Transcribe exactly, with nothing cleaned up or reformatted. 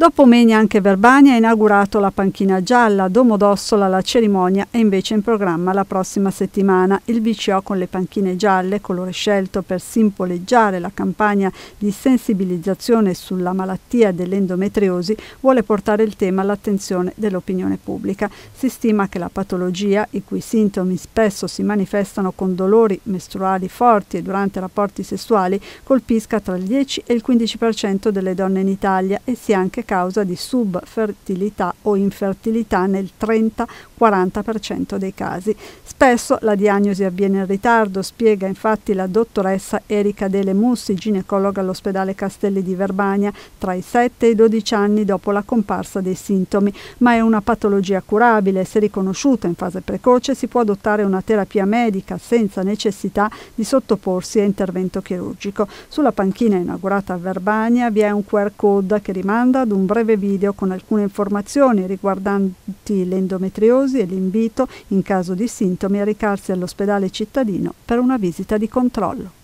Dopo Menia anche Verbania ha inaugurato la panchina gialla, a Domodossola la cerimonia è invece in programma la prossima settimana. Il V C O con le panchine gialle, colore scelto per simboleggiare la campagna di sensibilizzazione sulla malattia dell'endometriosi, vuole portare il tema all'attenzione dell'opinione pubblica. Si stima che la patologia, i cui sintomi spesso si manifestano con dolori mestruali forti e durante rapporti sessuali, colpisca tra il dieci e il quindici per cento delle donne in Italia e sia anche causa di subfertilità o infertilità nel trenta quaranta per cento dei casi. Spesso la diagnosi avviene in ritardo, spiega infatti la dottoressa Erika Dele Mussi, ginecologa all'ospedale Castelli di Verbania, tra i sette e i dodici anni dopo la comparsa dei sintomi, ma è una patologia curabile e se riconosciuta in fase precoce si può adottare una terapia medica senza necessità di sottoporsi a intervento chirurgico. Sulla panchina inaugurata a Verbania vi è un Q R code che rimanda ad un breve video con alcune informazioni riguardanti l'endometriosi e l'invito, in caso di sintomi, a recarsi all'ospedale cittadino per una visita di controllo.